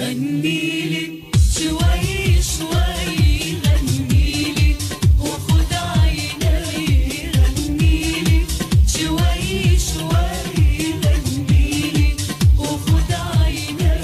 غنيلي شوي شوي غنيلي وخد عيني غنيلي شوي شوي غنيلي وخد عيني.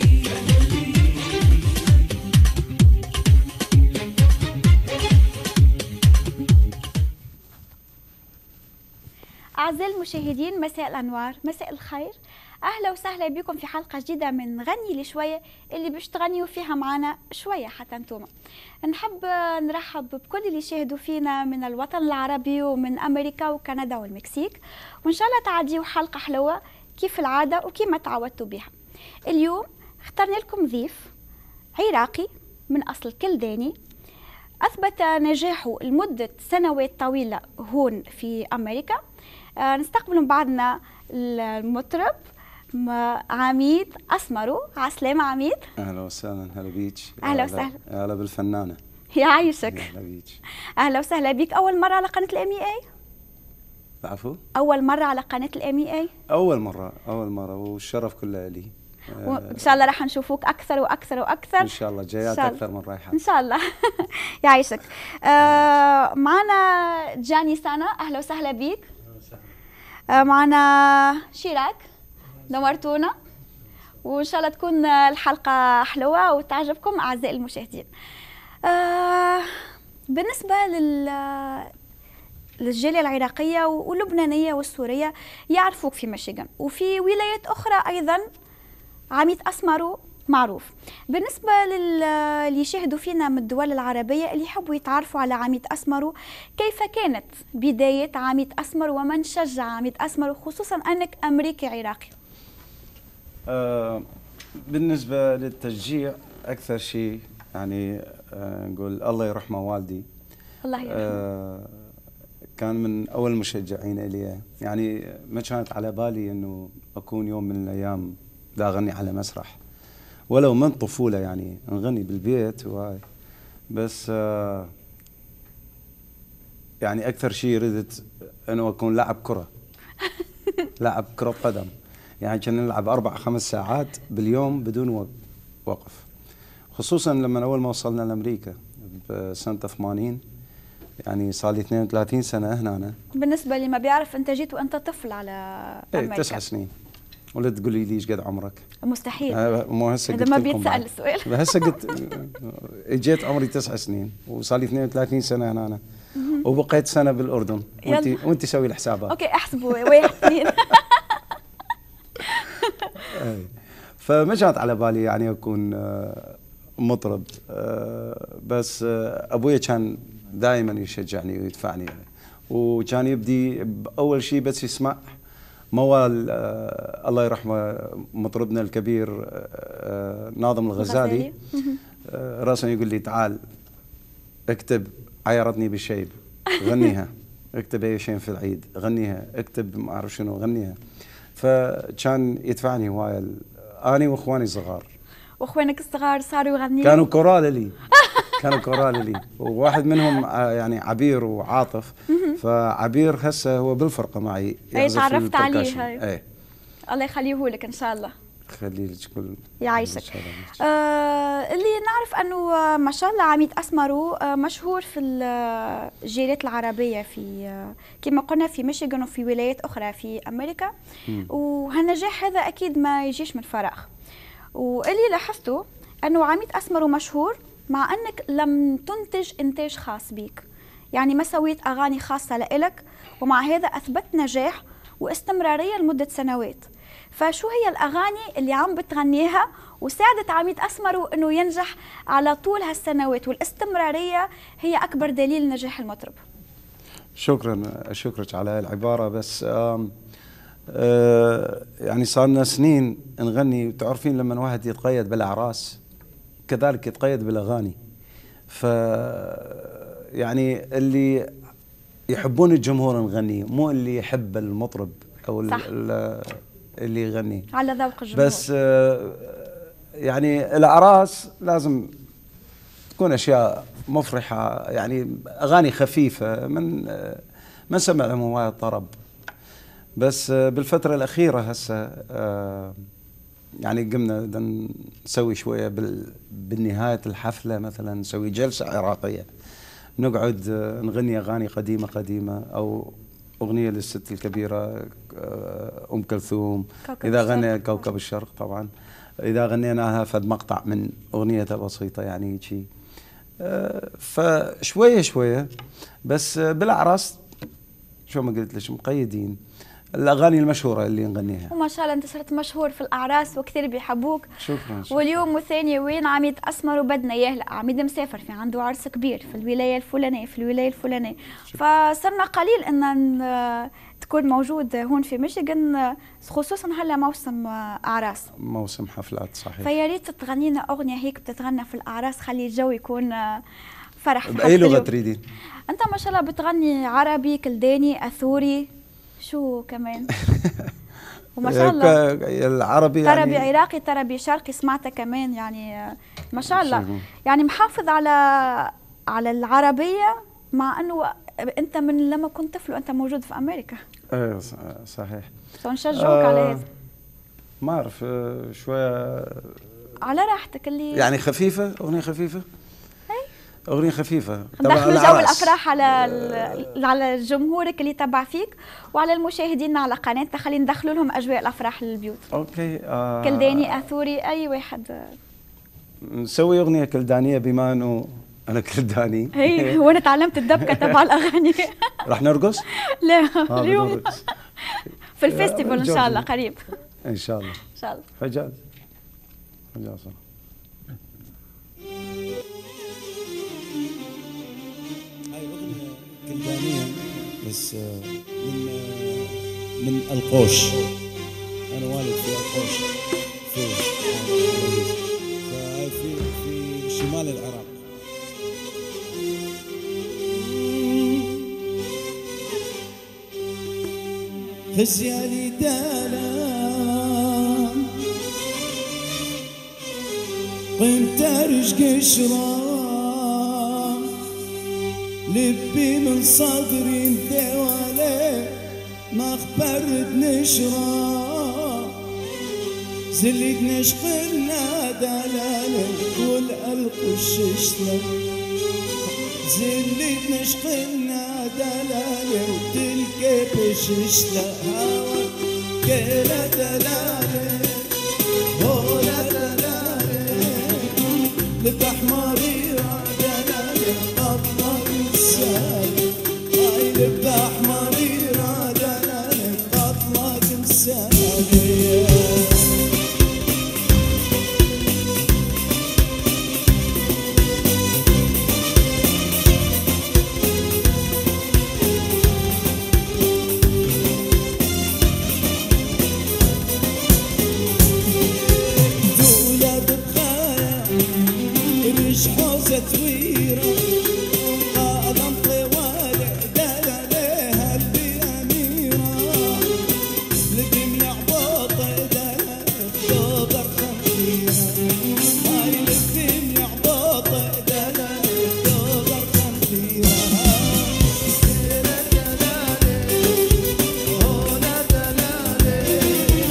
أعزائي المشاهدين، مساء الأنوار، مساء الخير، أهلا وسهلا بكم في حلقة جديدة من غني لي شوية اللي باش تغنيوا فيها معنا شوية حتى انتوما. نحب نرحب بكل اللي يشاهدوا فينا من الوطن العربي ومن أمريكا وكندا والمكسيك، وإن شاء الله تعديوا حلقة حلوة كيف العادة وكيما تعودتوا بها. اليوم اخترنا لكم ضيف عراقي من أصل كلداني، أثبت نجاحه لمدة سنوات طويلة هون في أمريكا. نستقبل من بعدنا المطرب عميد أسمرو. عسلامة عميد. اهلا وسهلا. هلا بيك. اهلا وسهلا. هلا بالفنانه. يعيشك. اهلا بيك. اهلا وسهلا بك. اول مره على قناه الام اي؟ العفو. اول مره على قناه الام اي؟ اول مره والشرف كله لي. وان شاء الله راح نشوفوك اكثر واكثر واكثر ان شاء الله جايات اكثر من رايحات ان شاء الله. يعيشك. معنا جاني سانا، اهلا وسهلا بك. معنا شيراك، نورتونا، وان شاء الله تكون الحلقه حلوه وتعجبكم اعزائي المشاهدين. بالنسبه للجاليه العراقيه واللبنانيه والسوريه يعرفوك في ميشيغان، وفي ولايات اخرى ايضا عميد أسمرو معروف. بالنسبه اللي يشاهدوا فينا من الدول العربيه اللي يحبوا يتعرفوا على عميد أسمرو، كيف كانت بدايه عميد أسمرو ومن شجع عميد أسمرو، خصوصا انك امريكي عراقي؟ بالنسبه للتشجيع اكثر شيء يعني نقول الله يرحمه والدي. الله يرحمه. كان من اول المشجعين الي، يعني ما كانت على بالي انه اكون يوم من الايام دا اغني على مسرح، ولو من طفوله يعني نغني بالبيت وهاي، بس يعني اكثر شيء ردت انه اكون لاعب كره. لاعب كره قدم، يعني كنا نلعب 4-5 ساعات باليوم بدون وقف، خصوصا لما اول ما وصلنا لامريكا بسنه 80، يعني صار لي 32 سنه هنا. أنا بالنسبه اللي ما بيعرف، انت جيت وانت طفل على امريكا. 9 سنين. ولا تقولي لي ايش قد عمرك؟ مستحيل. مو هسه هذا ما بيتسال السؤال. هسه قلت اجيت عمري 9 سنين وصار لي 32 سنه هنا أنا. وبقيت سنه بالاردن. وانت سوي الحسابات. اوكي احسبوا 1 2. فما كانت على بالي يعني اكون مطرب، بس ابوي كان دائما يشجعني ويدفعني، وكان يبدي باول شيء بس يسمع موال الله يرحمه مطربنا الكبير ناظم الغزالي، راسا يقول لي تعال اكتب عيرتني بالشيب غنيها، اكتب اي شيء في العيد غنيها، اكتب ما اعرف شنو غنيها. فكان يدفعني هوايه، اني واخواني الصغار. واخوانك الصغار صاروا يغنيوا؟ كانوا كورال لي. كانوا كورال لي، وواحد منهم يعني عبير وعاطف. فعبير هسه هو بالفرقه معي. اي تعرفت عليه هاي. اي الله يخليه لك ان شاء الله. خلي لك كل يعيشك. اللي نعرف انه ما شاء الله عميد أسمرو مشهور في الجاليات العربيه في كما قلنا في ميشيغان وفي ولايات اخرى في امريكا. وهالنجاح هذا اكيد ما يجيش من فراغ. واللي لاحظته انه عميد أسمرو مشهور مع انك لم تنتج انتاج خاص بيك، يعني ما سويت اغاني خاصه لإلك، ومع هذا اثبت نجاح واستمراريه لمده سنوات. فشو هي الاغاني اللي عم بتغنيها وساعدت عميد أسمرو انه ينجح على طول هالسنوات؟ والاستمراريه هي اكبر دليل نجاح المطرب. شكرا، اشكرك على العباره، بس يعني صار لنا سنين نغني، وتعرفين لما واحد يتقيد بالاعراس كذلك يتقيد بالاغاني. ف يعني اللي يحبون الجمهور نغني، مو اللي يحب المطرب او اللي يغني على ذوق الجمهور. بس يعني الاعراس لازم تكون اشياء مفرحه، يعني اغاني خفيفه، ما نسمع لهم هوايه طرب. بس بالفتره الاخيره هسه يعني قمنا بدنا نسوي شويه بالنهايه الحفله مثلا نسوي جلسه عراقيه، نقعد نغني اغاني قديمه قديمه، او اغنيه للست الكبيره ام كلثوم، اذا غنى كوكب الشرق طبعا، اذا غنيناها فد مقطع من اغنيتها بسيطه يعني هيك. فشويه شويه بس بالاعراس شو ما قلت لك مقيدين الاغاني المشهوره اللي نغنيها. وما شاء الله انت صرت مشهور في الاعراس وكثير بيحبوك. شكرا. واليوم وثاني وين عميد اسمر وبدنا يهلا عميد مسافر في عنده عرس كبير في الولايه الفلانيه في الولايه الفلانيه، فصرنا قليل ان تكون موجود هون في ميشيغان، خصوصا هلا موسم اعراس، موسم حفلات صحيح. فيا ريت تغني لنا اغنيه هيك بتتغنى في الاعراس، خلي الجو يكون فرح. باي لغه تريدين؟ انت ما شاء الله بتغني عربي، كلداني، اثوري، شو كمان؟ وما شاء الله العربي طربي يعني عراقي، طربي شرقي سمعتها كمان، يعني ما شاء الله يعني محافظ على العربية، مع انه انت من لما كنت طفل وانت موجود في امريكا. ايه صحيح. فنشجعك على هذا. ما اعرف شويه على راحتك اللي يعني خفيفه، اغنيه خفيفه. اغنيه خفيفه ندخلوا جو الافراح على جمهورك اللي تبع فيك وعلى المشاهدين على قناتنا، خلينا ندخلوا لهم اجواء الافراح للبيوت. اوكي. كلداني، اثوري، اي واحد. نسوي اغنيه كلدانيه بما انه انا كلداني. اي وانا تعلمت الدبكه تبع الاغاني. رح نرقص؟ لا اليوم في الفيستيفال ان شاء الله قريب. ان شاء الله. ان شاء الله. حجاز كلدانية بس من القوش، أنا والد في القوش في شمال العراق. خزيالي دالان قمت أرش قشران لبي من صدري الدوالي ما خبرت نشرة زلت نشقلنا دلالي والقش شلة زلت نشقلنا دلالي وتلقى بششلة هوا كلا دلالي هولا دلالي لبحماري دلالي قطر السالي هاي لبحماري دلالي قطر السالي. تتويرة قادم طوالع دلاليها البأميرة لبي يعبط دلالي الدودر خميرة هاي لبي يعبط دلالي الدودر خميرة دلالي هولا دلالي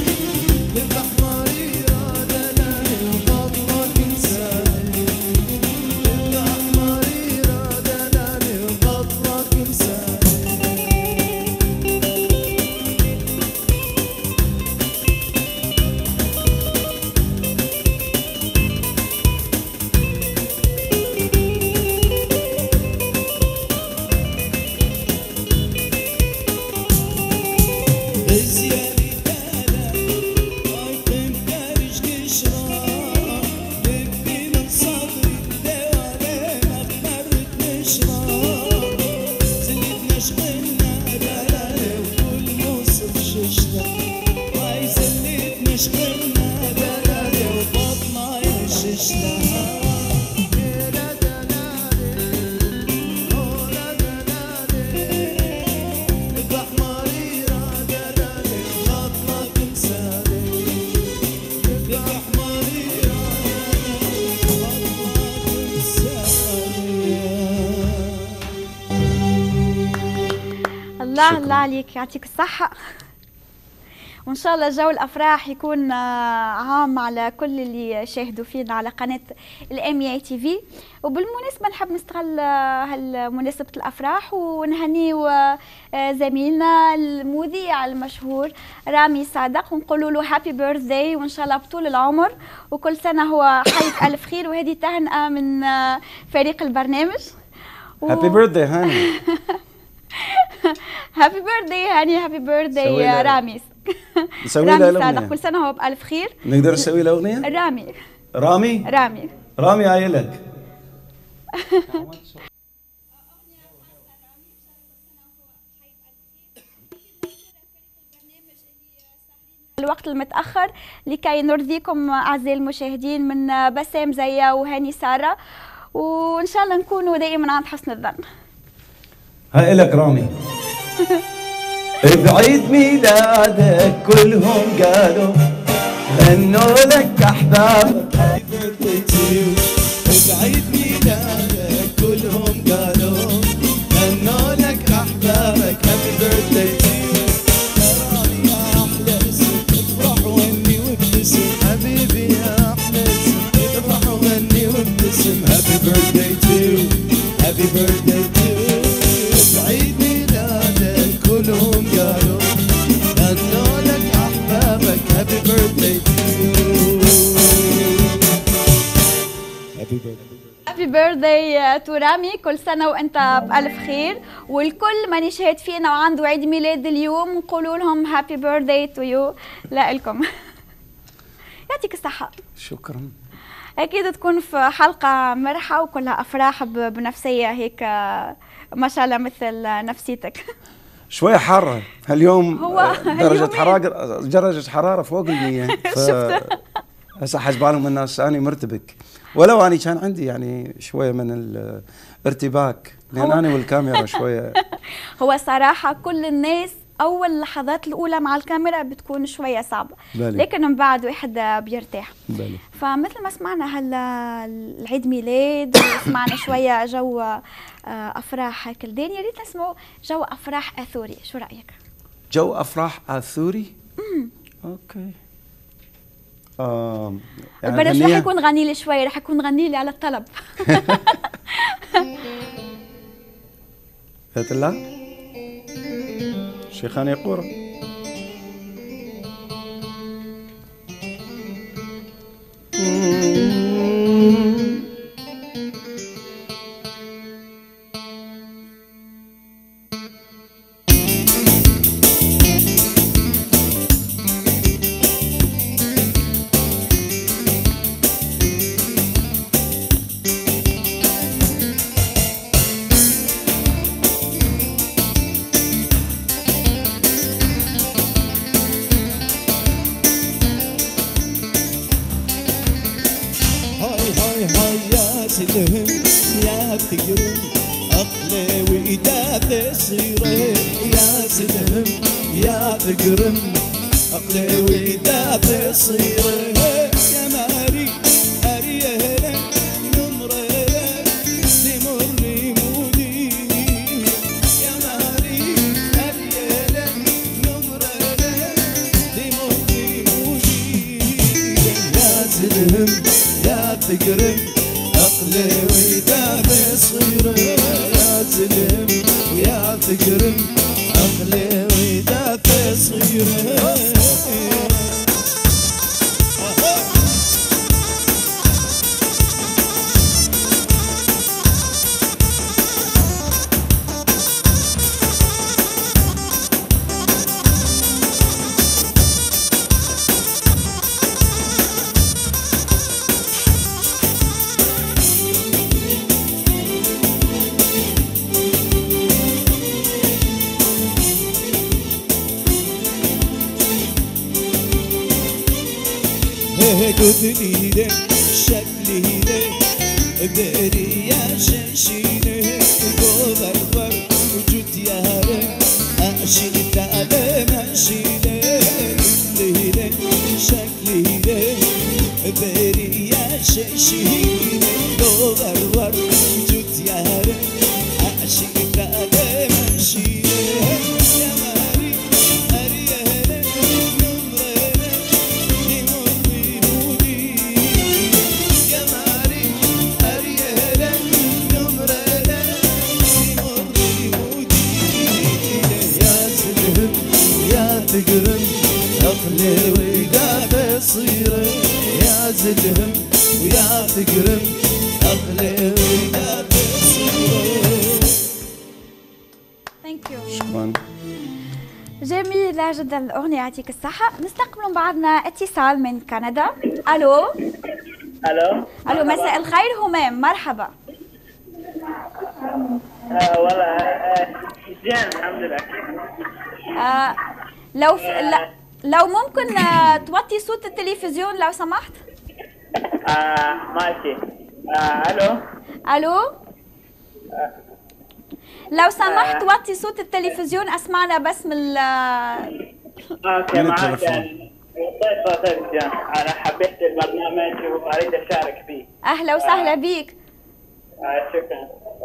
لبحماريرة دلالي وقطرك انساني الله الله عليك، يعطيك الصحة. وان شاء الله جو الافراح يكون عام على كل اللي يشاهدوا فينا على قناه الام تي في. وبالمناسبه نحب نستغل هالمناسبه الافراح ونهنيو زميلنا المذيع المشهور رامي صادق ونقولوا له هابي بيرثداي وان شاء الله بطول العمر وكل سنه هو حي الف خير. وهذه تهنئه من فريق البرنامج. هابي بيرثداي هاني. هابي بيرثداي هاني. هابي بيرثداي رامي. نسوي له رامي اغنيه صادق كل سنه هو بالف خير. نقدر نسوي له اغنيه؟ رامي عايلك. الوقت المتأخر لكي نرضيكم أعزائي المشاهدين من بسام زيا وهاني سارة وإن شاء الله نكونوا دائما عند حسن الظن. هاي لك رامي. بعيد ميلادك كلهم قالوا غنوا لك أحباب. بعيد ميلادك كلهم قالوا غنوا لك أحبابك. هابي بيرثداي تو يو. يا رامي يا أحلى اسم افرح وغني وابتسم. حبيبي يا أحلى اسم افرح وغني وابتسم. هابي بيرثداي تو يو. هابي بيرثداي تو يو. بعيد ميلادك كلهم قالوا غنوا لك أحبابك. هابي بيرثداي تو يو. هابي بيرثداي. هابي بيرثداي تو رامي. كل سنة وأنت بألف خير والكل من يشاهد فينا وعنده عيد ميلاد اليوم نقولوا لهم هابي بيرثداي تو يو لكم. يعطيك الصحة. شكرا. أكيد تكون في حلقة مرحة وكلها أفراح بنفسية هيك ما شاء الله مثل نفسيتك. شوية حارة اليوم. هو درجة حرارة فوق 100. هسه حسبالهم الناس أنا مرتبك ولو أنا كان عندي يعني شوية من الارتباك لأن أنا والكاميرا شوية. هو صراحة كل الناس أول اللحظات الأولى مع الكاميرا بتكون شوية صعبة لكن من بعد واحد بيرتاح. فمثل ما سمعنا هلا العيد ميلاد وسمعنا شوية جو أفراح هيك الدين. يا ريت نسمعوا جو أفراح آثوري. شو رأيك؟ جو أفراح آثوري؟ أوكي. يعني البرنامج رح يكون غني لي شوي. رح يكون غني لي على الطلب. قلت الله شيخان يقورة. يا تقرم أقلي وإيدات صغيرة. يا سلم يا تقرم أقلي وإيدات صغيرة. يا ماري أريهلك نمرك تمري مودي. يا ماري أريهلك نمرك تمري مودي. يا سلم يا تقرم أقلي وإيدات صغيرة. يا سلم ويا تقرم أقلي وإيدات صغيرة. قتلي ده شكلي ده بري يا شنشينه جوه البر وجود يا هره أعشق تعالى ماشينه. قتلي ده شكلي ده بري يا شنشينه جوه البر وجود يا هره أعشق تعالى ماشينه. يا ماري أريهلك قصيرة يا زدهم ويا تقرب أغلى ويا قصيرة. ثانك يو. شكرا. جميلة جدا الأغنية، يعطيك الصحة. نستقبل بعضنا اتصال من كندا. ألو. الو. ألو، مساء الخير همام، مرحبا. والله زين الحمد لله. لو ممكن توطي صوت التلفزيون لو سمحت. ماشي. الو. ألو. لو سمحت وطي صوت التلفزيون، أسمعنا بس من اوكي من معك. التلفون. وطيت صوت التلفزيون. انا حبيت البرنامج واريد اشارك فيه. أهلا وسهلا بيك. شكرا.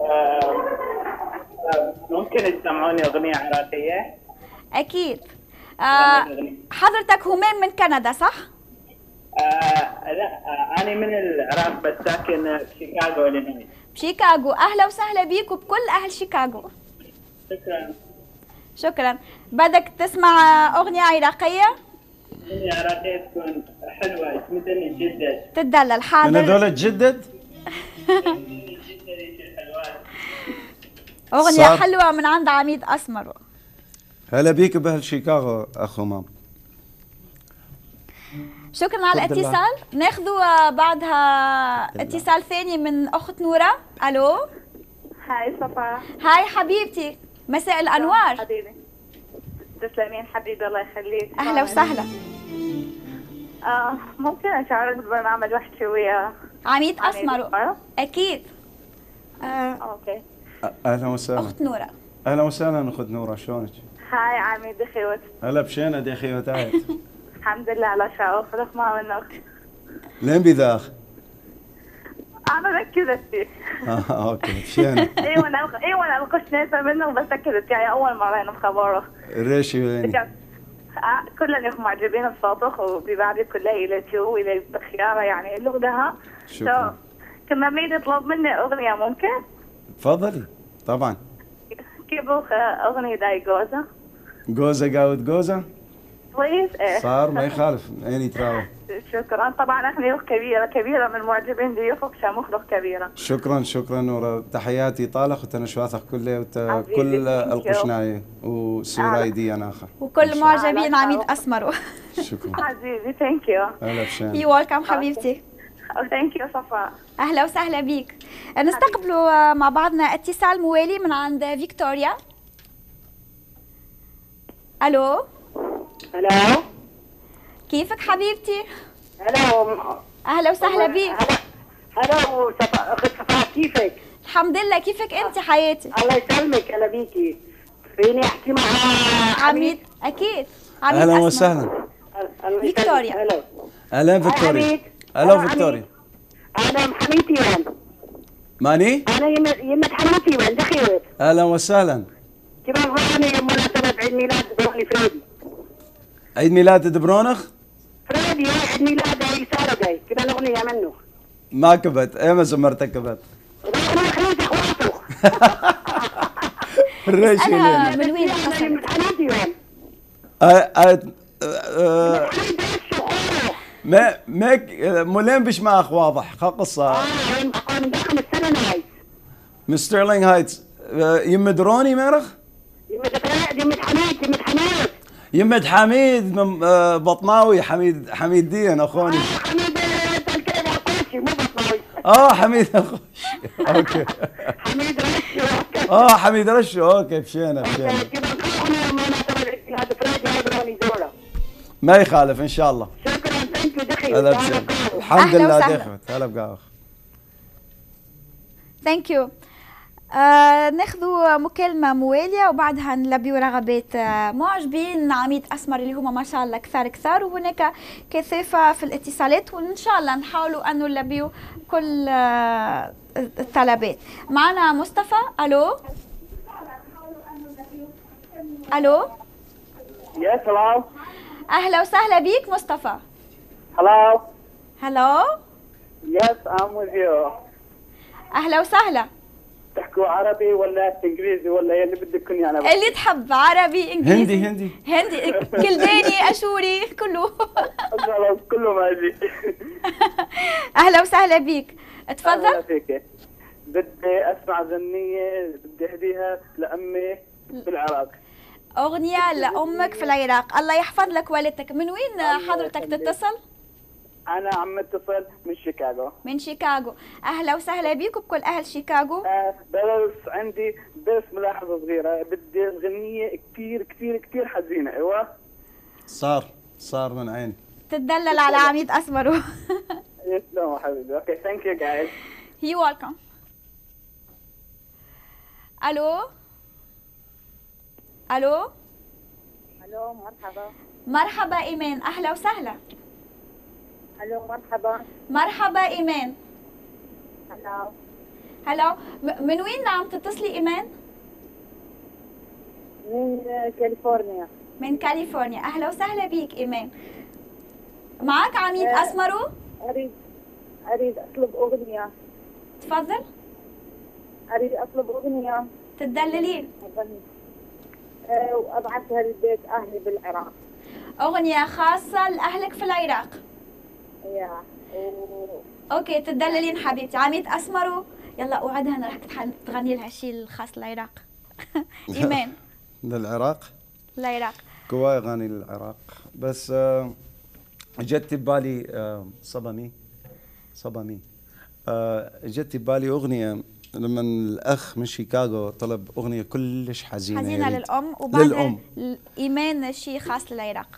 ممكن تسمعوني اغنيه عراقيه؟ أكيد. حضرتك همام من كندا صح؟ لا، انا من العراق بس ساكن في شيكاغو إلينوي. بشيكاغو. أهلا وسهلا بيك وبكل أهل شيكاغو. شكرا. شكرا. بدك تسمع أغنية عراقية؟ اغنيه عراقيه تكون حلوه تمدني جدا. تتدلل. من حاضر. هذول تجدد؟ أغنية صار. حلوة من عند عميد أسمر. هلا بيك بأهل شيكاغو أخ همام. شكرا على تفضل. الاتصال. ناخذوا بعدها اتصال ثاني من أخت نورة. ألو. هاي صفا. هاي حبيبتي، مساء الأنوار. حبيبي تسلمين حبيبي الله يخليك. أهلا وسهلا. ممكن أشارك بالبرنامج واحد شوية؟ عميد أسمر. أكيد. أوكي. أهلا وسهلا. أخت نورة. أهلا وسهلا أخت نورة، شلونك؟ هاي عميد دخيوت. هلا بشينا دي أخي وتعال. الحمد لله على شعور خلق ما منك. لين بذاخ؟ أنا ركزت. أوكي بشينا. أنا القش ناسا منه بس ركزت يعني أول مرة أنا مخبره. ريشي ويني؟ كلهم معجبين بصوتك وببعضي كلها إلى جو إلى بخيارة يعني اللي لها. شكرا. كنا ميد يطلب مني أغنية ممكن؟ تفضلي. طبعا. كيف أغنية داي جوزة؟ جوزة قاود جوزة؟ بليز. صار ما يخالف، عين يتراوح. شكرا. طبعا احنا كبيره من معجبين ضيوفك مخلص كبيره. شكرا نورة، تحياتي طالق وتنشواثق كله وكل القشناية وسورايدي أنا آخر. وكل معجبين عميد أسمر. شكرا. عزيزي ثانك يو. هلا بشان. يو ويلكم حبيبتي. ثانك يو صفاء. أهلا وسهلا بيك. نستقبلوا مع بعضنا اتصال موالي من عند فيكتوريا. ألو. هلا. كيفك حبيبتي؟ هلا. أهلا وسهلا بيك. هلا اخت صفاء كيفك؟ الحمد لله، كيفك أنت حياتي؟ الله يسلمك. هلا بيكي. فيني احكي مع عميد؟ أكيد. عميد أهلا أسمر. وسهلا. فيكتوريا. هلا. أهلا فيكتوريا. هلا فيكتوريا. انا حميتي وين؟ ماني؟ انا يمة حميتي وين دخيوت. أهلا وسهلا. كيف اغنية مناسبة عيد ميلاد دبروني فريدي. عيد ميلاد دبرونخ؟ فريدي عيد ميلاد يسارة جاي. كيف الاغنية منه؟ ما كبت، ايه ما زمرتك كبت. انا خليت اخواته. الريشي أنا لين. من وين انا حصل؟ يمة حميتي وين؟ ما مولين بش ماخ واضح خا قصة. من داخل السنة هاي. من ستيرلينغ هايتس. يم دروني ميرخ؟ يمة حميد. يمد حميد من بطناوي. حميد دين اخوني. حميد الكلب القوشي مو بطناوي. حميد اخوش. اوكي. حميد رشو. حميد رشو. اوكي بشينا. كذا نكون مناسبة هذا فريدي هاي بروني دورة. ما يخالف ان شاء الله. شكرا ثانك يو دخي. هلا بشينا. الحمد أهلا لله وسهلا. دخلت. هلا بقاوخ. ثانك يو. ناخذوا مكالمة موالية وبعدها نلبيوا رغبات معجبين عميد أسمر اللي هما ما شاء الله كثار وهناك كثافة في الاتصالات، وإن شاء الله نحاولوا أن نلبيوا كل الطلبات. معنا مصطفى. ألو. ألو. يس هلو. أهلا وسهلا بيك مصطفى. هلو. هلو. يس ام وذ يو. أهلا وسهلا. تحكوا عربي ولا انجليزي ولا اللي بدكم يعني؟ اللي تحب، عربي انجليزي هندي كلداني اشوري كله. خلاص كله ماشي. اهلا وسهلا بيك، أهلا تفضل. فيك. بدي اسمع غنية بدي اهديها لامي بالعراق. اغنيه لامك في العراق، الله يحفظ لك والدتك. من وين حضرتك تتصل؟ انا عم اتصل من شيكاغو. من شيكاغو. اهلا وسهلا بيك وبكل اهل شيكاغو. بس عندي بس ملاحظة صغيرة، بدي غنية كثير كثير كثير حزينة. ايوه صار من عين. تتدلل على عميد اسمرو. يسلموا حبيبي. اوكي ثانك يو جايز. يو ويلكم. الو الو الو مرحبا. مرحبا ايمان، اهلا وسهلا. الو مرحبا. مرحبا ايمان. هلا. هلا، من وين عم تتصلي ايمان؟ من كاليفورنيا. من كاليفورنيا، اهلا وسهلا بيك ايمان. معك عميد اسمرو؟ اريد اطلب اغنيه. تفضل. اريد اطلب اغنيه تدللين. اغني وابعثها لبيت اهلي بالعراق. اغنيه خاصه لاهلك في العراق. يا اوكي تدللين حبيبتي. عميد اسمرو يلا اوعدها انا رح تغني لها شيء الخاص للعراق. ايمان. للعراق؟ العراق كواي اغاني للعراق، بس جت ببالي صبمي جت ببالي اغنيه لما الاخ من شيكاغو طلب اغنيه كلش حزينه للام، وبعدها للام. ايمان شيء خاص للعراق.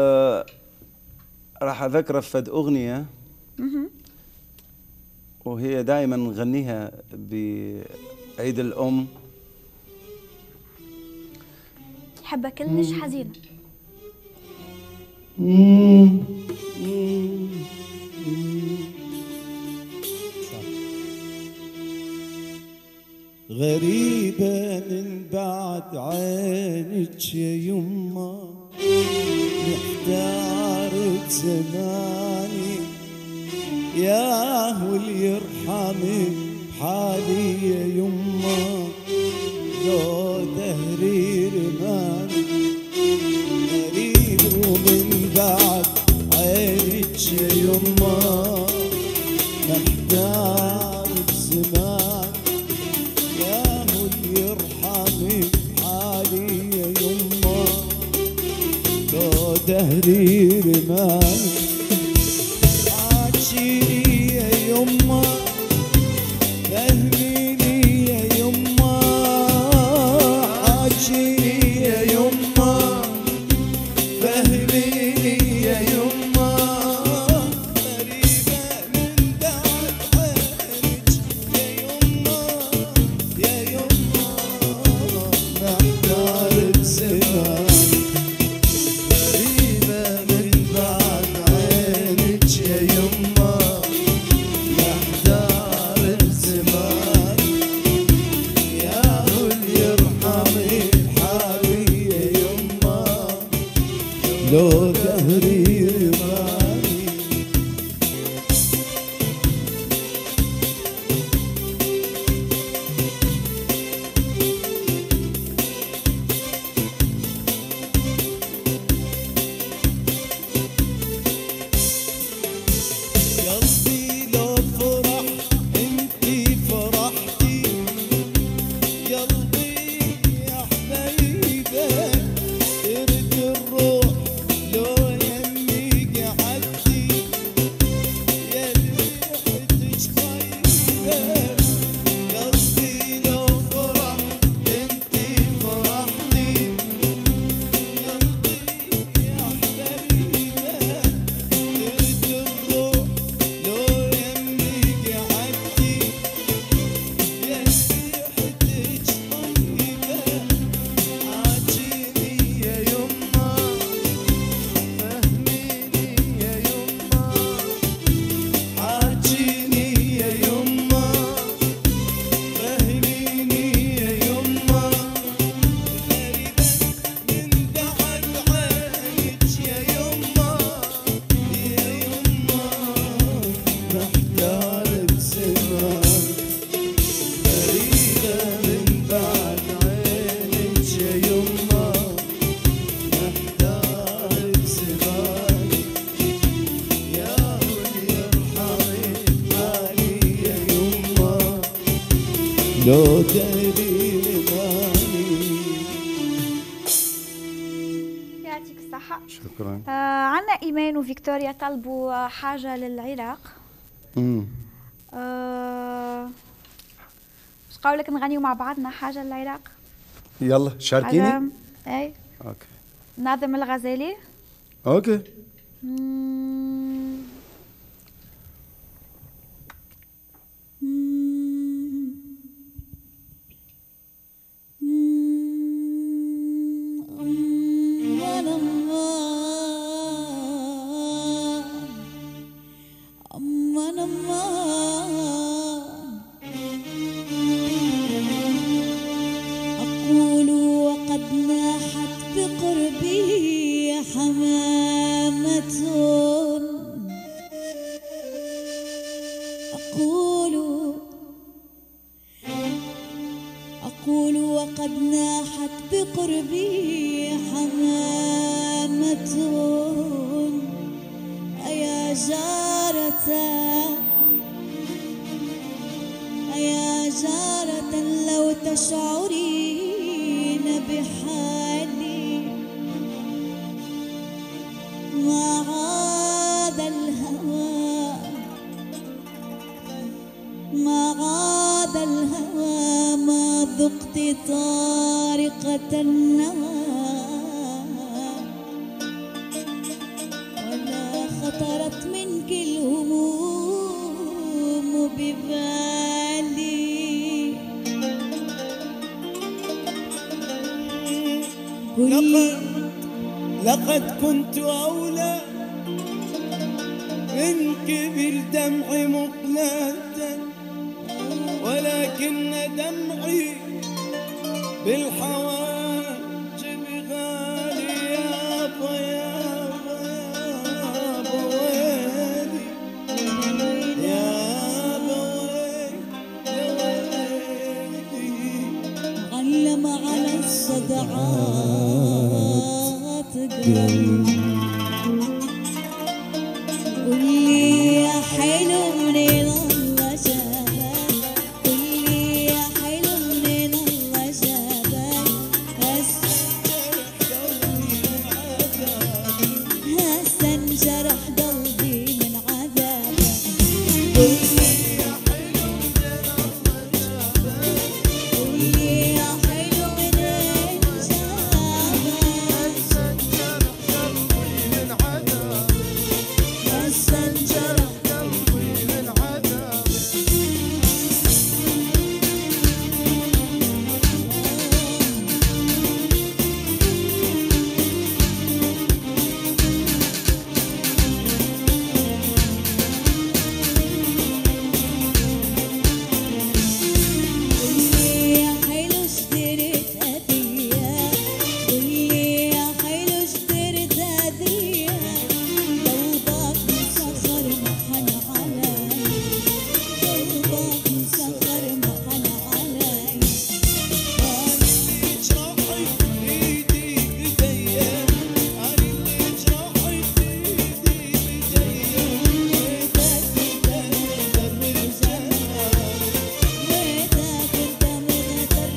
راح اذكر فد اغنيه وهي دائما نغنيها بعيد الام. حبه كلش حزينه. غريبة من بعد عينك يا يما، محتار بزماني ياهو اللي يرحمك حالي يا يما، لو دهري رماني. غريب ومن بعد عينك يا يما، محتار بزماني ياهو اللي يرحمك حالي يا يما، لو دهري رماني. عاشيني يا يما، فهميني يا يما، عاشيني يا يما، فهميني يا يما. غريبة من بعد عينك يا يما، يا يما، محتار بزماني. غريبة من بعد لو تهدي ماني. يعطيك الصحة. شكرا. عنا إيمان وفيكتوريا طلبوا حاجة للعراق. مش قولك نغنيو مع بعضنا حاجة للعراق؟ يلا شاركيني. اي اوكي. ناظم الغزالي. اوكي. أقول وقد ناحت بقربي حمامة. أقول وقد ناحت بقربي حمامة. أيا جارة لو تشعرين بحالي ما عاد الهوى ما ذقت طارقة النوى ولا خطرت منك الهموم ببالي. لقد كنت أولى منك بالدمع مقلاة، ولكن دمعي بالحواجب غالي. يابا يابا يابا ويلي يابا ويلي. علم على الصدعات قلبي. قولي يا حلو منين الله جابك، قولي يا حلو منين الله جابك. هسه انجرح قلبي من عذابك. قولي يا حلو منين الله جابك، قولي يا حلو منين جابك. هسه انجرح قلبي من عذابك. قولي يا حلو اشتريت هدية، قولي يا حلو اشتريت هدية. لو ضاق مسخر محن علي، لو ضاق مسخر محن علي. ويتك انت مغتر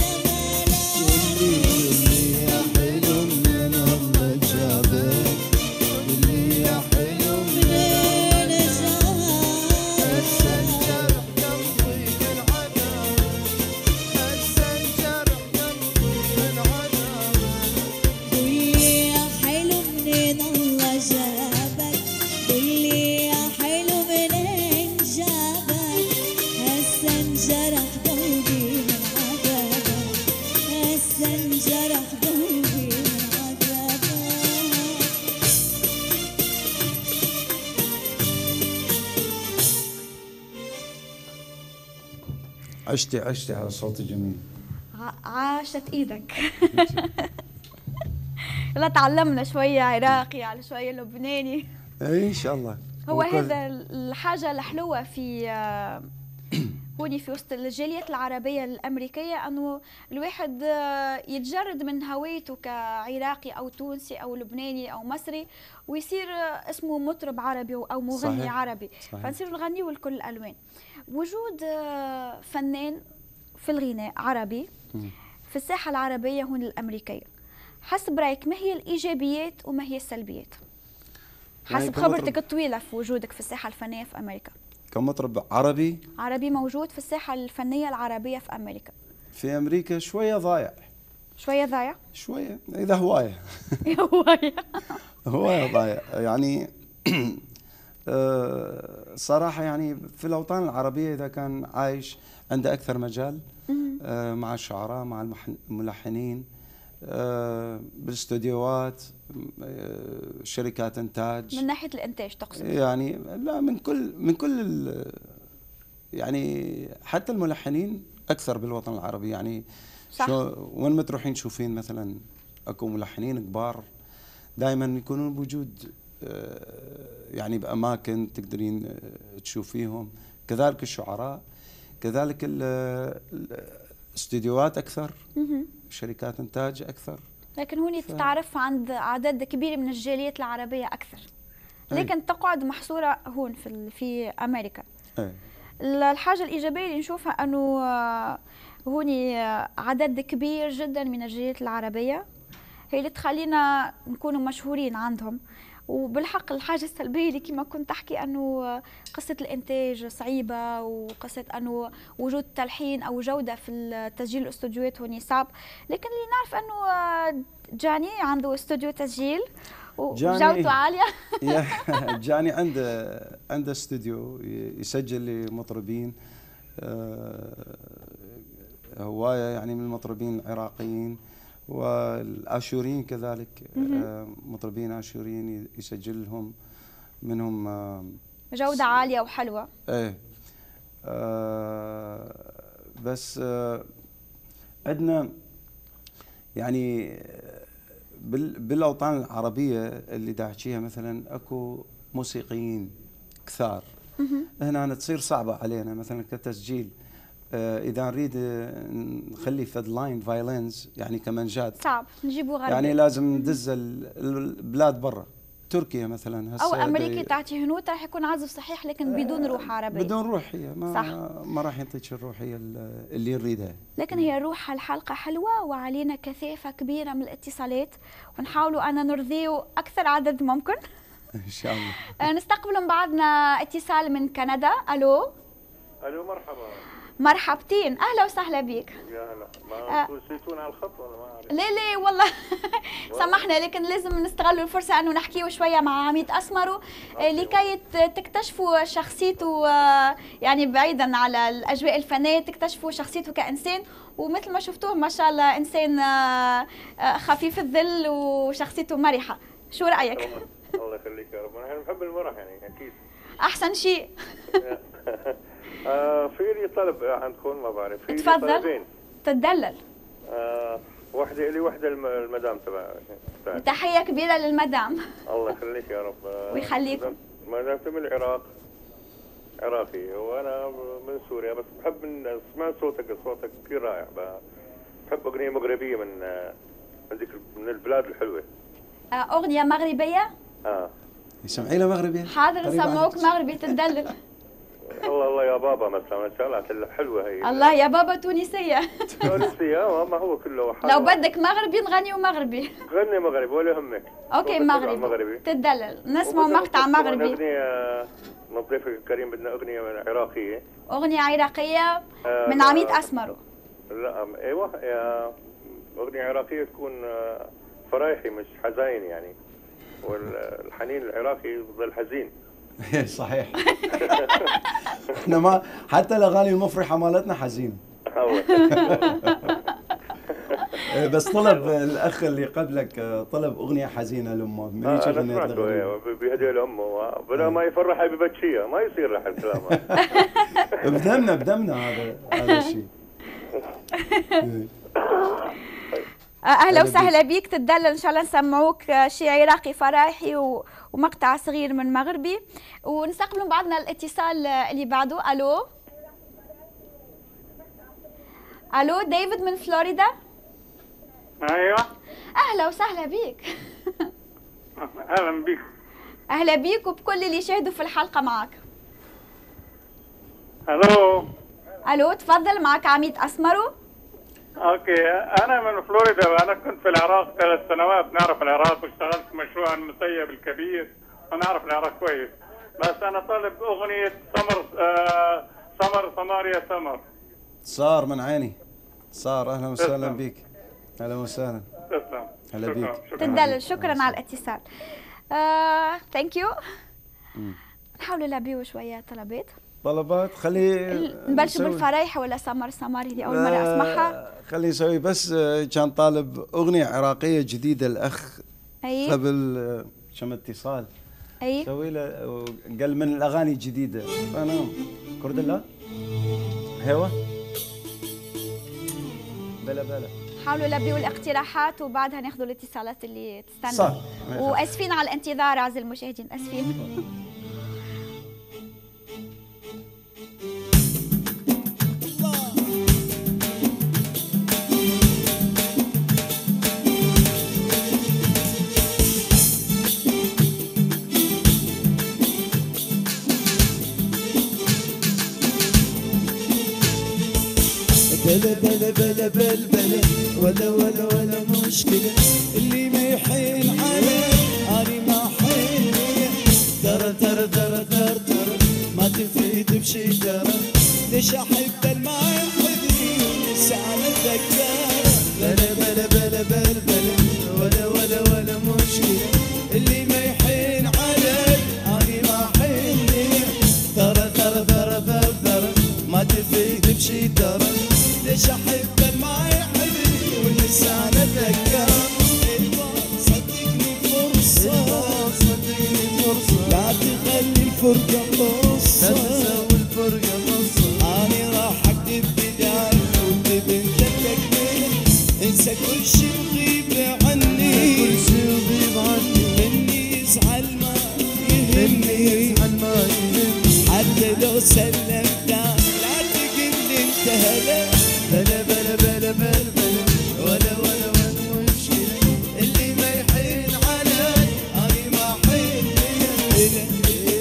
قولي يا حلو منين الله جابك، قولي يا حلو منين جابك. هسه انجرح قلبي من عذابك، هسه انجرح قلبي من عذابك. عشتي على صوتي جميل. عاشت ايدك. لا تعلمنا شوية عراقي على شوية لبناني. اي ان شاء الله. هو هذا الحاجة الحلوة في هوني في وسط الجاليات العربية الأمريكية، أنه الواحد يتجرد من هويته كعراقي أو تونسي أو لبناني أو مصري ويصير اسمه مطرب عربي أو مغني صحيح. عربي. صحيح. فنصير نغنيه لكل الألوان. وجود فنان في الغناء عربي في الساحة العربية هون الأمريكية، حسب رأيك ما هي الإيجابيات وما هي السلبيات؟ يعني حسب خبرتك الطويلة في وجودك في الساحة الفنية في أمريكا. كمطرب عربي عربي موجود في الساحة الفنية العربية في أمريكا. في أمريكا شوية ضايع. شوية ضايع؟ شوية إذا هواية. هواية. هواية ضايع يعني. صراحة يعني في الأوطان العربية إذا كان عايش عنده أكثر مجال مع الشعراء مع الملحنين بالاستوديوهات شركات إنتاج. من ناحية الإنتاج تقصد؟ يعني لا من كل يعني حتى الملحنين أكثر بالوطن العربي يعني. صح. وين ما تروحين تشوفين مثلا أكو ملحنين كبار دائما يكونون بوجود يعني بأماكن تقدرين تشوفيهم، كذلك الشعراء، كذلك الاستديوهات أكثر، شركات إنتاج أكثر. لكن هوني تتعرف عند عدد كبير من الجاليات العربية أكثر، لكن تقعد محصورة هون في أمريكا. الحاجة الإيجابية اللي نشوفها أنه هوني عدد كبير جدا من الجاليات العربية هي اللي تخلينا نكونوا مشهورين عندهم. وبالحق الحاجة السلبية اللي كما كنت تحكي أنه قصة الإنتاج صعيبة، وقصة أنه وجود تلحين أو جودة في التسجيل الاستوديوهات هوني صعب. لكن اللي نعرف أنه جاني عنده استوديو تسجيل وجودته عالية. جاني عنده استوديو يسجل لمطربين هواية يعني من المطربين العراقيين والآشوريين كذلك. مطربين آشوريين يسجل لهم منهم جودة عالية وحلوة. ايه بس عندنا يعني بالاوطان العربيه اللي دا احكيها مثلا اكو موسيقيين كثار. هنا تصير صعبه علينا مثلا كتسجيل. اذا نريد نخلي فد لاين فايلنز يعني كمانجات صعب نجيبه غربي، يعني لازم ندز البلاد برا، تركيا مثلا هسه او امريكا تعطي هنود راح يكون عزف صحيح لكن بدون روح عربيه. بدون روح هي صح. ما راح يعطيك الروحيه اللي نريدها. لكن هي روح الحلقه حلوه وعلينا كثافه كبيره من الاتصالات ونحاولوا ان نرضيوا اكثر عدد ممكن. ان شاء الله. نستقبل من بعدنا اتصال من كندا. الو. الو مرحبا. مرحبتين، اهلا وسهلا بك. يا هلا. ما نسيتونا على الخط ولا ما اعرف؟ ليه والله سامحنا، لكن لازم نستغلوا الفرصه انه نحكيوا شويه مع عميد اسمرو لكي تكتشفوا شخصيته، يعني بعيدا على الاجواء الفنيه تكتشفوا شخصيته كانسان. ومثل ما شفتوه ما شاء الله انسان خفيف الظل وشخصيته مرحه. شو رايك؟ الله يخليك يا رب. نحن نحب المرح يعني اكيد. احسن شيء. في لي طلب عندكم ما بعرف. في تفضل. طلبين. تدلل. وحده لي وحده المدام تبعي. تحيه كبيره للمدام. الله يخليك يا رب. ويخليكم. مدامتي من العراق، عراقي وانا من سوريا، بس بحب سمعت صوتك كثير رائع. بحب اغنيه مغربيه من البلاد الحلوه. اغنيه مغربيه؟ سمعي لها مغربي. حاضر نسمعوك مغربي تدلل. الله يا بابا مثلا ان شاء الله حلوه هي. الله يا بابا تونسيه. تونسيه ما هو كله حلو. لو بدك مغربي نغني مغربي. غني مغربي ولا يهمك. اوكي مغربي تدلل. نسمع مقطع مغربي. اغنيه من ضيفك الكريم بدنا اغنيه عراقيه. اغنيه عراقيه من عميد اسمرو. لا ايوه اغنيه عراقيه تكون فرايحي مش حزين يعني، والحنين العراقي ظل حزين. صحيح. احنا ما حتى الاغاني المفرحه مالتنا حزينه. بس طلب الاخ اللي قبلك طلب اغنيه حزينه لامه. من يجي اغنيه لغيره بيهدي لامه بدل ما يفرحها ببكيه ما يصير رح الكلام. بدمنا هذا الشيء. اهلا وسهلا بيك. تدلل ان شاء الله نسمعوك شيء عراقي فرايحي ومقطع صغير من مغربي. ونستقبل من بعضنا الاتصال اللي بعده. الو ديفيد من فلوريدا. ايوه اهلا وسهلا بيك. اهلا بيك. اهلا بيك وبكل اللي شاهدوا في الحلقه معك. الو الو تفضل، معك عميد اسمرو. اوكي، انا من فلوريدا وانا كنت في العراق 3 سنوات، نعرف العراق واشتغلت في مشروع المسيب الكبير ونعرف العراق كويس. بس انا طالب اغنيه سمر يا سمر. صار من عيني. صار اهلا وسهلا بك. اهلا وسهلا. تسلم. هلا بيك. تدلل. شكرا على الاتصال. ثانك يو. نحاول نلبيو شويه طلبات. خلي نبلش بالفرايح ولا سمر هذه اول مره اسمعها. خلي نسوي بس كان طالب اغنيه عراقيه جديده الاخ قبل كم اتصال. سوي له قال من الاغاني الجديده. انا كرد الله هوا بلا حاولوا لبيوا الاقتراحات وبعدها ناخذوا الاتصالات اللي تستنى. صح. واسفين على الانتظار اعزائي المشاهدين، اسفين. بلا بلا بلا بلا بلا ولا ولا ولا مشكلة اللي ما يحيل عليه أنا ما حيل. ترى ترى ترى ترى ترى ما تفيد بشي ترى. ليش أحب ما يحبني ولسه على الذكارة. بلا بلا بلا بلا بلا ولا ولا ولا مشكلة اللي ما يحيل عليه أنا ما حيل. ترى ترى ترى ترى ترى ما تفيد بشي ترى. ليش أحب ما يحبني ولسه أنا أتذكر. صدقني فرصة لا تخلي الفرقة قصة. لا تسوي الفرقة قصة. أنا راح أكتب بداية واكتب أنت تكمل. انسى كل شي وغيب عني. كل شي وغيب عني. مني يزعل ما يهمني. حتى لو سلمت لا تقل انت هلا. بلا بلا بلا بلا بلا ولا ولا ولا مشكلة اللي ما يحين علي أنا ما حين إلى.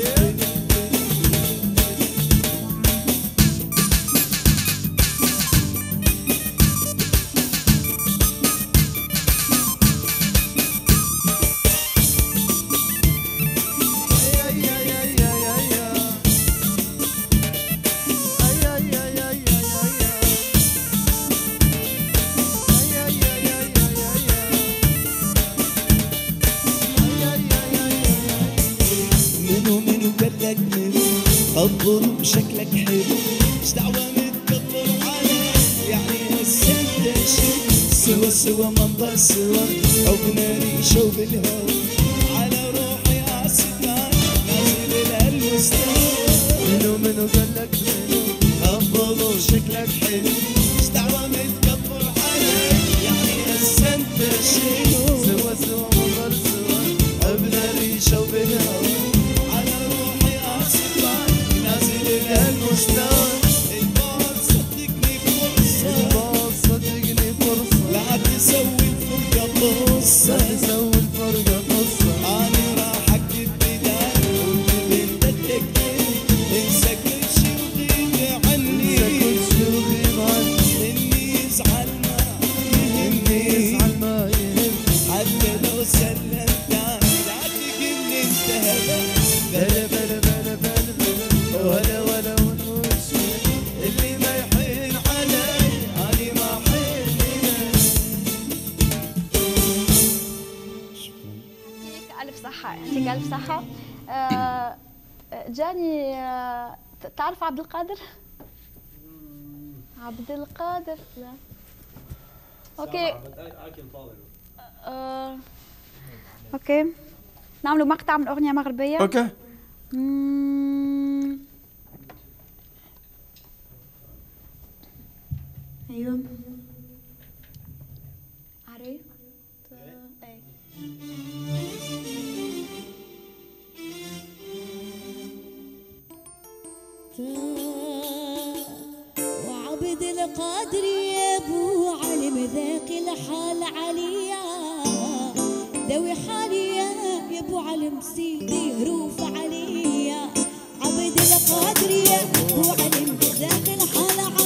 خبر بشكلك حلو ايش دعوة متكبر علي يعني هسه انت شي. سوا سوا منظر سوا حبنا ريشه بالهوا. على روحي عالستان نازل الهالوستان. منو قالك منو خبر شكلك حلو ايش دعوة متكبر علي يعني هسه انت شي. سوا سوا منظر سوا حبنا ريشه بالهوا. البعد صدقني فرصة لا تسوي الفرقة قصة. أنا راح أكتب بداية واكتب أنت تكتب. انسى كل شي وغيب عني. إني يزعل ما يهمني. حتى لو سلمت لا تقل انت هلا. بلا بلا بلا بلا بلا ولا ولا اللي ما يحين علي أنا ما حين. يعطيك ألف صحة، يعطيك ألف صحة. جاني تعرف عبد القادر؟ عبد القادر لا. اوكي اوكي نعملوا مقطع من أغنية مغربية. اوكي. ايوه عرفت. ايه وعبد القادر يا ابو علم ذاك الحال عليا. دوي حالي يا ابو علم سيدي هروف عليا. عبد القادر يا ابو علم ذاك الحال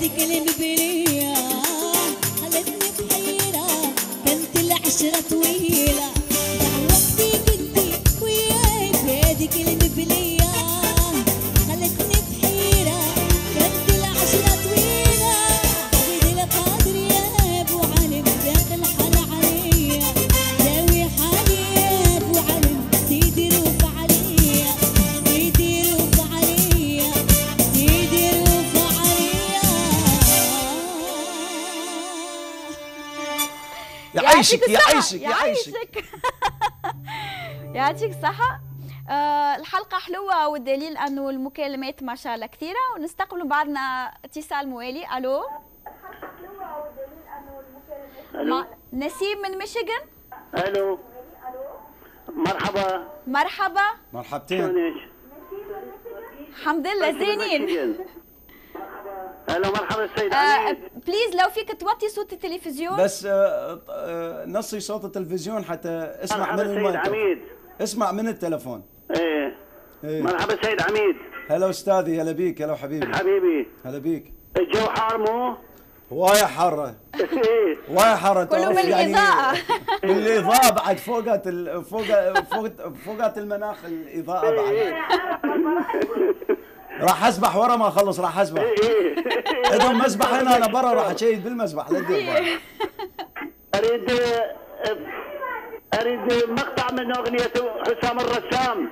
هذيك المبلية خلتني بحيرة، كانت العشرة طويلة دعوتي جدي وياك هذيك المبلية خلتني بحيرة، كانت العشرة طويلة عبد القادر يا ابو علم ذاك الحال عليا، داوي حالي يا ابو علم سيدي روف عليا، سيدي روف عليا، سيدي روف عليا. يعيشك يعيشك يعيشك. يعطيك الصحة. الحلقة حلوة والدليل أنه المكالمات ما شاء الله كثيرة، ونستقبل بعضنا اتصال موالي. ألو. الو نسيم من ميشيغان. الو مرحبا. مرحبا. مرحبتين. شلونك؟ الحمد لله زينين. الو مرحبا السيد عميد. بليز لو فيك توطي صوت التلفزيون. بس نصي صوت التلفزيون حتى اسمع من السيد عميد. اسمع من التلفون. ايه مرحبا سيد عميد. هلا استاذي، هلا بيك، هلا حبيبي. حبيبي هلا بيك. الجو حار مو؟ هواية حارة. ايه هواية حارة. كله من الإضاءة. من الإضاءة بعد فوقات المناخ الإضاءة بعد. راح اسبح ورا ما اخلص، راح اسبح. اذا مسبح هنا انا برا راح اشيد بالمسبح. لا تدير بالك. اريد مقطع من اغنية حسام الرسام.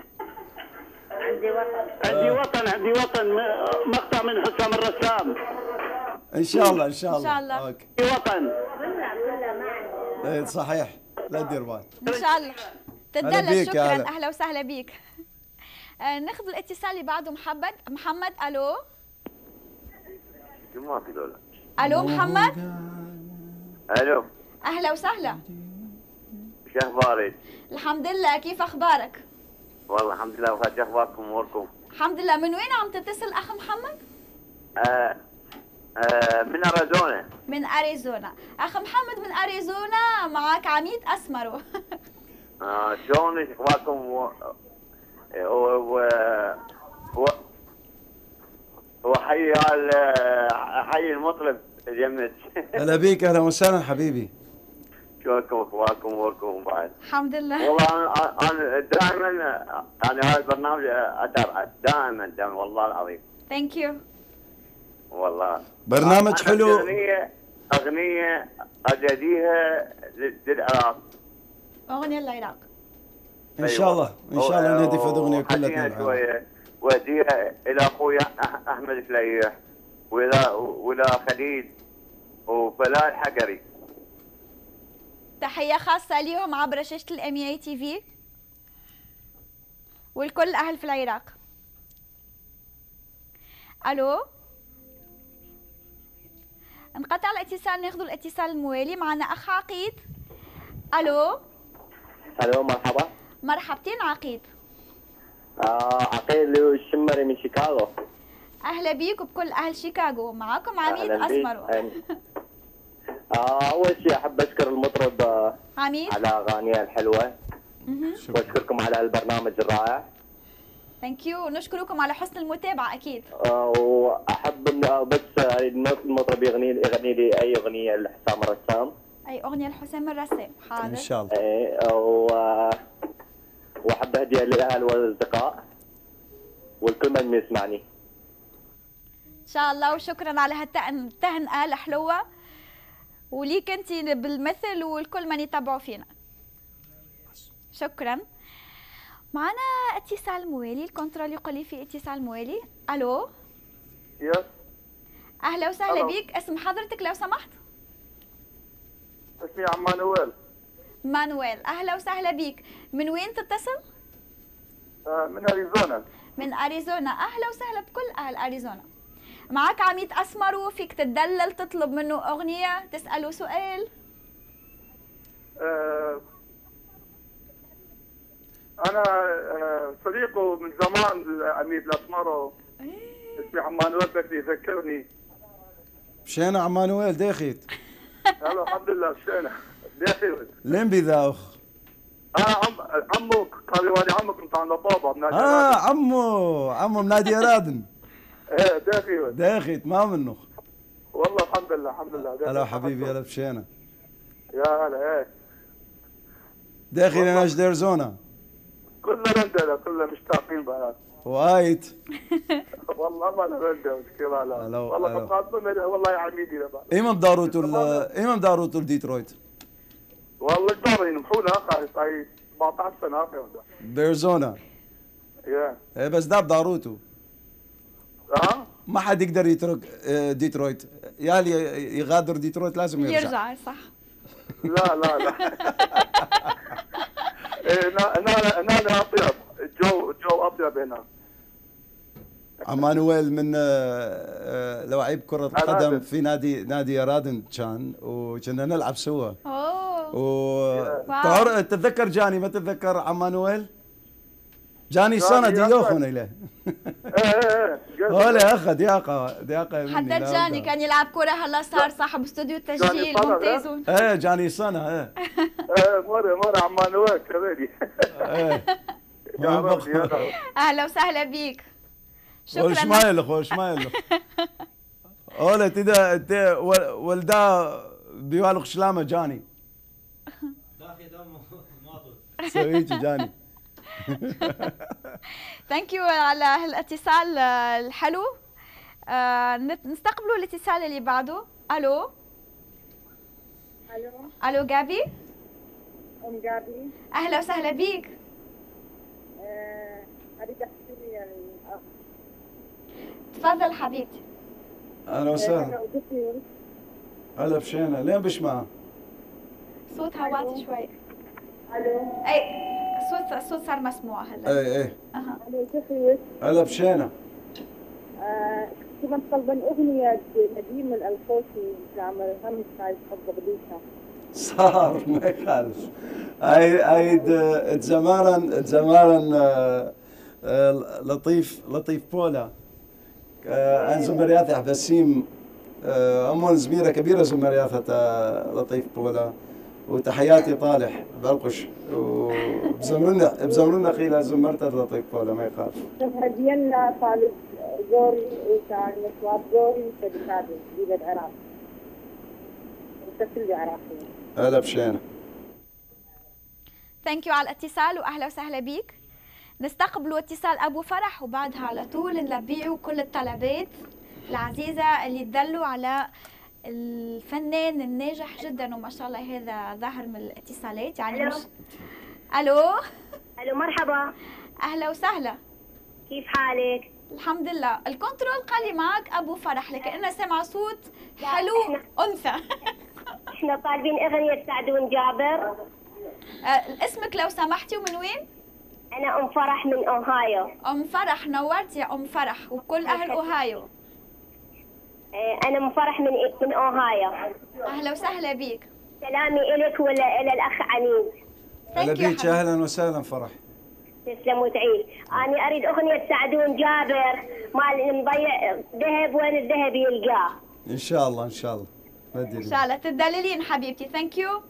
عندي وطن مقطع من حسام الرسام. ان شاء الله ان شاء الله. ان شاء الله. اوكي. وطن. ايه صحيح، لا تدير بالك. ان شاء الله. هلا تدلل. بيك، شكرا. هلا. اهلا وسهلا بيك. ناخذ الاتصال اللي بعده. محمد. الو. ما في دولة. الو محمد. الو اهلا وسهلا. شو اخبارك؟ الحمد لله، كيف اخبارك؟ والله الحمد لله بخير، شو اخباركم اموركم؟ الحمد لله. من وين عم تتصل اخ محمد؟ من اريزونا. من اريزونا. اخ محمد من اريزونا، معك عميد اسمرو. شلونك اخباركم؟ حي المطرب جمت. هلا بيك، اهلا وسهلا حبيبي. شلونكم اخباركم اموركم بعد؟ الحمد لله. والله انا دائما يعني هذا البرنامج اتابعه دائما والله العظيم. ثانك يو. والله برنامج حلو. اغنيه اجديها للعراق. اغنيه للعراق. ان شاء الله ان شاء الله نهدف اغنيه كلها شويه واديها الى اخوي احمد فليح والى خليل وفلاح الحقري. تحيه خاصه ليهم عبر شاشه الامياي تي في والكل اهل في العراق. الو. انقطع الاتصال، ناخذ الاتصال الموالي. معنا اخ عقيد. الو. الو مرحبا. مرحبتين عقيد. عقيد الشمري من شيكاغو. اهلا بيك وبكل اهل شيكاغو. معاكم عميد اسمرو. اول شيء احب اشكر المطرب عميد على اغانيه الحلوه. واشكركم على البرنامج الرائع. ثانك يو. نشكركم على حسن المتابعه اكيد. واحب بس المطرب يغني لي اي اغنيه لحسام الرسام. اي اغنيه لحسام الرسام. حاضر ان شاء الله. واحب اهديها للاهل والاصدقاء والكل من يسمعني. ان شاء الله. وشكرا على هالتهنئه الحلوه، وليك انت بالمثل والكل من يتابعوا فينا. شكرا. معنا اتصال موالي. الكنترول يقول لي في اتصال موالي. الو. يس. اهلا وسهلا بيك. اسم حضرتك لو سمحت؟ اسمي مانويل. مانويل. اهلا وسهلا بيك. من وين تتصل؟ من اريزونا. من اريزونا. اهلا وسهلا بكل اهل اريزونا. معك عميد اسمرو، فيك تدلل تطلب منه اغنيه، تساله سؤال. انا صديقه من زمان العميد الاسمرو. اسمي عمانويل بس يذكرني. مشينا عمانويل داخيت. هلا الحمد لله مشينا داخيت. لين بذاوخ؟ انا عمك قال لي والي عمك من طعنا بابا بنادي عمو من نادي رادن. ايه داخيت ما منه. والله الحمد لله الحمد لله. هلا حبيبي، هلا بشينا. يا هلا ايه. داخل ناش دير زونا. كلنا ندلة، كلنا مشتاقين بقى. وايد. والله ما ندلة كيف على. والله فاطمة والله يا عميدي بقى. ايمن داروتو ديترويت. والله قدروا ينمحونا اخي 14 سنة اخي. بيرزونا. ايه بس داب داروتو. ما حد يقدر يترك ديترويت، يا اللي يغادر ديترويت لازم يرجع. صح. لا لا لا. انا اطيب، الجو اطيب هنا. عمانويل من لعيب كرة قدم في نادي رادن كان، وكنا نلعب سوا. تتذكر جاني؟ ما تتذكر عمانويل؟ جاني سنة دي يوخن إليه. هلا أخذ دياقة حتى جاني كان يلعب كرة، هلا صار صاحب استوديو تسجيل ممتاز. ايه جاني سنة. ايه مرة عمانويل كذلك. أهلا وسهلا بيك. شكرا. وش ما يلخ اولا تدا ولدا بيوالخ شلامة جاني. داخل دمه ماطل. سويتي جاني. ثانك يو على هالاتصال الحلو. نستقبلوا الاتصال اللي بعده. الو جابي. ام جابي. اهلا وسهلا بيك. اريد احكي يعني. تفضل حبيبتي. اهلا وسهلا. هلا بشينا. لين بشمع صوتها واطي شوي. الو. اي الصوت صار مسموع هلا. اي الو كيفك؟ هلا بشينا. كنت طالبة أغنية نديم الألفوسي تعمل همس عايز حب بغديشة. صار ما يخالف. هاي زمانا لطيف بولا. أنا زمرياثي عباسيم أمون زميرة كبيرة زمرياثة لطيف بولا، وتحياتي طالح برقش، وبزمرنا خيلة زمرت لطيف بولا ما يخالف. هدينا طالب زوري وكان مشوار زوري في كابل في العراق. وتسلي عراقي. هلا بشينا. ثانك يو على الاتصال واهلا وسهلا بيك. نستقبلوا اتصال ابو فرح وبعدها على طول نلبيه كل الطلبات العزيزه اللي تدلوا على الفنان الناجح جدا، وما شاء الله هذا ظاهر من الاتصالات يعني. ألو. الو مرحبا. اهلا وسهلا. كيف حالك؟ الحمد لله. الكنترول قال لي معك ابو فرح، لكن انا سامعه صوت حلو انثى. احنا طالبين اغنيه سعدون جابر. اسمك لو سمحتي ومن وين؟ انا ام فرح من اوهايو. ام فرح نورتي يا ام فرح وكل اهل اوهايو. انا ام فرح من اوهايو. اهلا وسهلا بيك. سلامي الك ولا الى الاخ عنيد. هلا بيك. اهلا وسهلا فرح. تسلم وتعيد. أنا أريد أغنية سعدون جابر مال مضيع ذهب وين الذهب يلقاه. إن شاء الله إن شاء الله تدللين حبيبتي. ثانك يو.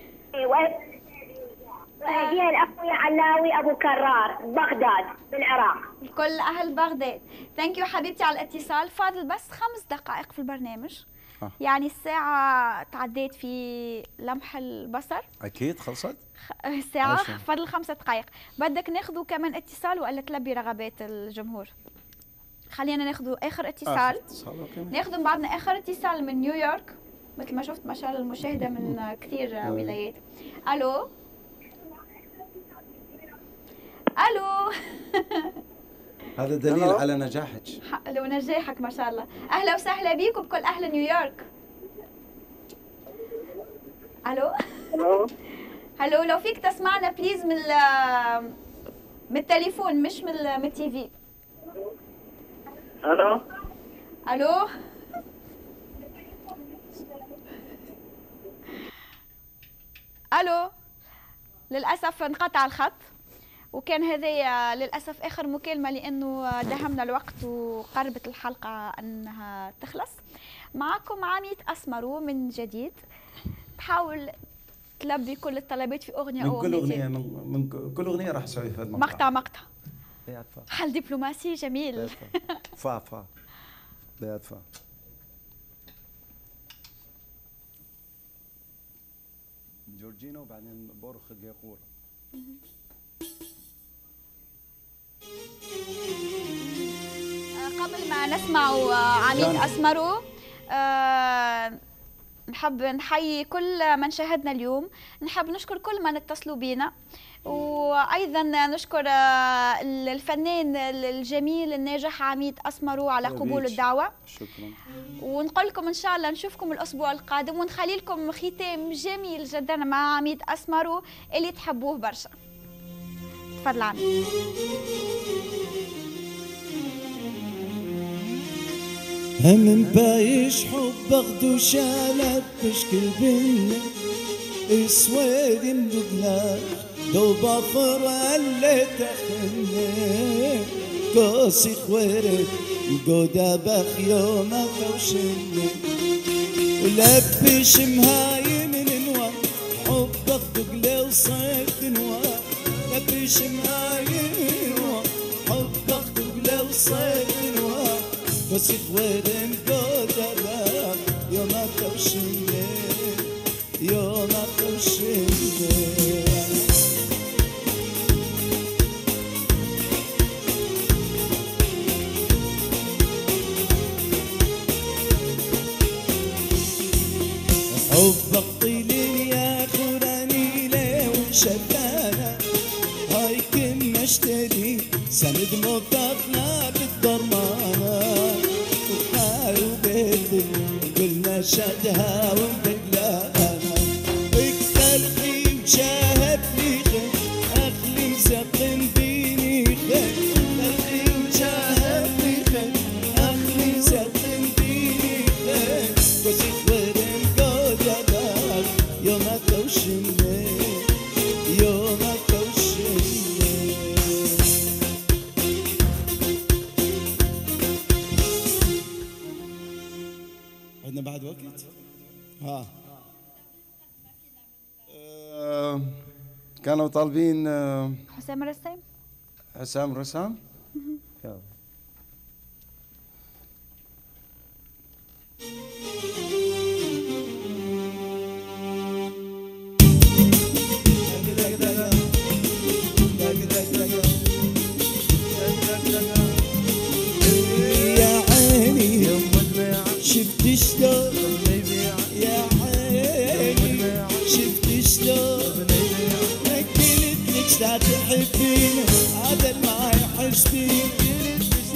وهديها الأخوي علاوي أبو كرار بغداد بالعراق. كل أهل بغداد. ثانك يو حبيبتي على الاتصال. فاضل بس 5 دقائق في البرنامج. يعني الساعة تعديت في لمح البصر. أكيد خلصت؟ الساعة فاضل 5 دقائق. بدك ناخذوا كمان اتصال ولا تلبي رغبات الجمهور؟ خلينا ناخذوا آخر اتصال. ناخذوا من بعدنا آخر اتصال من نيويورك، مثل ما شفت ما شاء الله المشاهدة من كثير ولايات. ألو هذا دليل على نجاحك. لو نجاحك ما شاء الله. أهلا وسهلا بيك وبكل أهل نيويورك. هلو لو فيك تسمعنا بليز من التليفون مش من التي في. الو للأسف انقطع الخط، وكان هذا للأسف آخر مكالمة لأنه دهمنا الوقت وقربت الحلقة أنها تخلص. معكم عميد أسمرو من جديد تحاول تلبي كل الطلبات في أغنية أو أغنيتين. من كل أغنية راح أسوي في مقطع. حل دبلوماسي جميل. فا بيات فا جورجينا وبعدين بورخ القيقورة. قبل ما نسمع عميد أسمرو نحب نحيي كل من شاهدنا اليوم، نحب نشكر كل من اتصلوا بينا، وايضا نشكر الفنان الجميل الناجح عميد أسمرو على قبول الدعوه. شكرا. ونقول لكم ان شاء الله نشوفكم الاسبوع القادم، ونخلي لكم ختام جميل جدا مع عميد أسمرو اللي تحبوه برشا. تفضل عميد. هم بايش حب اخدو شالت بشكل بينا اسود مدلال دو بافر اللي تخني قاسي خويري قودا بخ يوم خوشني ولبش مهاي من انوار حب اخدو قلي وصيف انوار لبش مهاي من انوار حب اخدو قلي وصيف انوار بس خويرن قودا بخ يوم خوشني يوم خوشني. حبك طيلين يا خوراني ليه وشبانا هاي كم اشتري سند موقفنا بالضرمانة وخايو بيتي قلنا شدها ومدقلانا اكترخي وشاهد لي خير اخلي مسقم فيني خير اكترخي وشاهد لي خير اخلي مسقم فيني خير بس خويرن يوم كوشني يوم كوشني. عندنا بعد وقت؟ ها كانوا طالبين حسام رسام. حسام رسام؟ يلا. يا عيني شفت شلون يا عيني شفت شلون قلت لك لا تحبيني هذا ما يحس بيني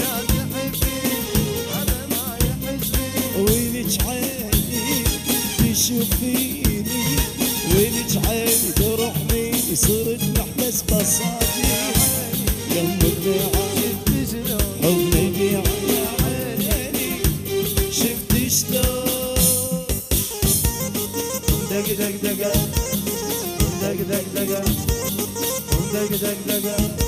ويلك عيني تشوفيني ويلك عيني تروحني صرت محبس بصاتي يمك حبني بيع يا عيني شفت شلون دق دق دق دق دق دق دق دق دق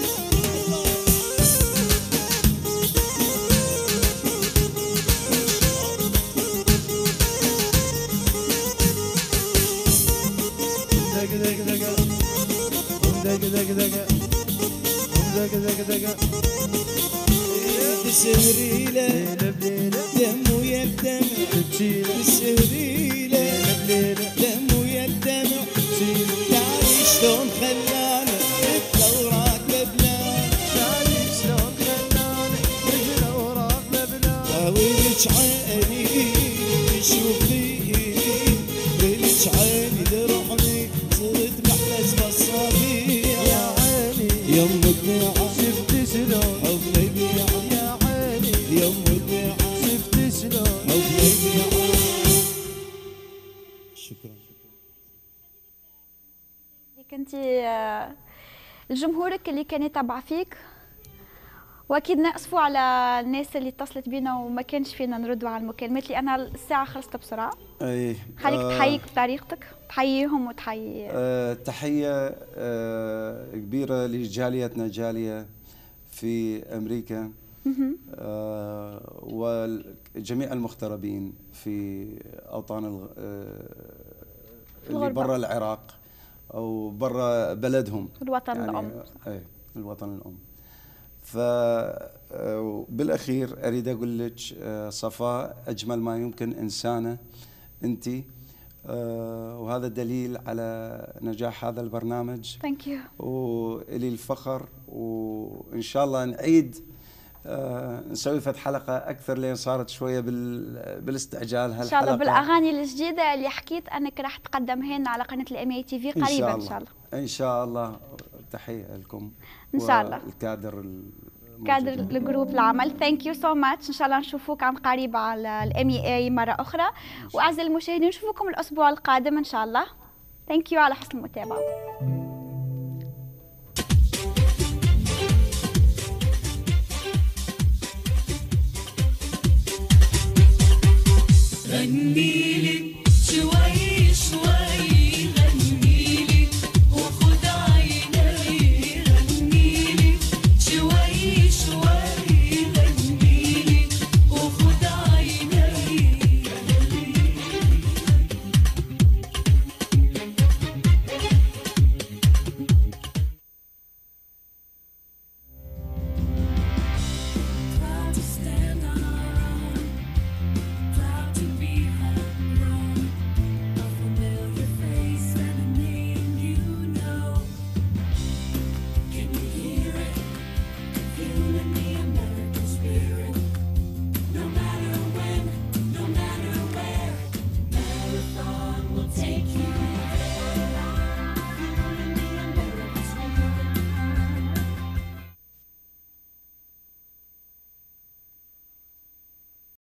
تسهري له دم ويا الدمع تسهري له دم ويا الدمع تعالي شلون خلانا بالثورات لبنان تعالي شلون خلانا بالثورات لبنان ويلك عيني تشوفيني ويلك عيني تروحني صرت محبس بصابيع يا عيني يمك بيعة شفت شلون حبني بيعة يا عيني يمك بيعة شفت شلون حبني بيعة. شكرا. كنتي لجمهورك اللي كان يتابع فيك، واكيد ناسفوا على الناس اللي اتصلت بينا وما كانش فينا نردوا على المكالمات لان الساعه خلصت بسرعه. اي خليك تحييك بطريقتك، تحييهم وتحيي تحيه كبيره لجاليتنا جاليه في امريكا وجميع المغتربين في اوطان اللي برا العراق او برا بلدهم الوطن يعني الام. اي الوطن الام. فبالاخير اريد اقول لك صفاء اجمل ما يمكن انسانه انت وهذا دليل على نجاح هذا البرنامج. ثانك يو. وإلي الفخر، وإن شاء الله نعيد نسوي فت حلقة أكثر لين صارت شوية بالاستعجال هالحلقة. إن شاء الله بالأغاني الجديدة اللي حكيت أنك راح تقدمهن على قناة الأمي تي في قريبا إن شاء الله. إن شاء الله. تحية لكم إن شاء الله. الكادر كادر الجروب العمل. ثانك يو سو ماتش. إن شاء الله نشوفوك عن قريب على الأمي اي مرة أخرى. وأعزائي المشاهدين نشوفكم الأسبوع القادم إن شاء الله. ثانك يو على حسن المتابعة.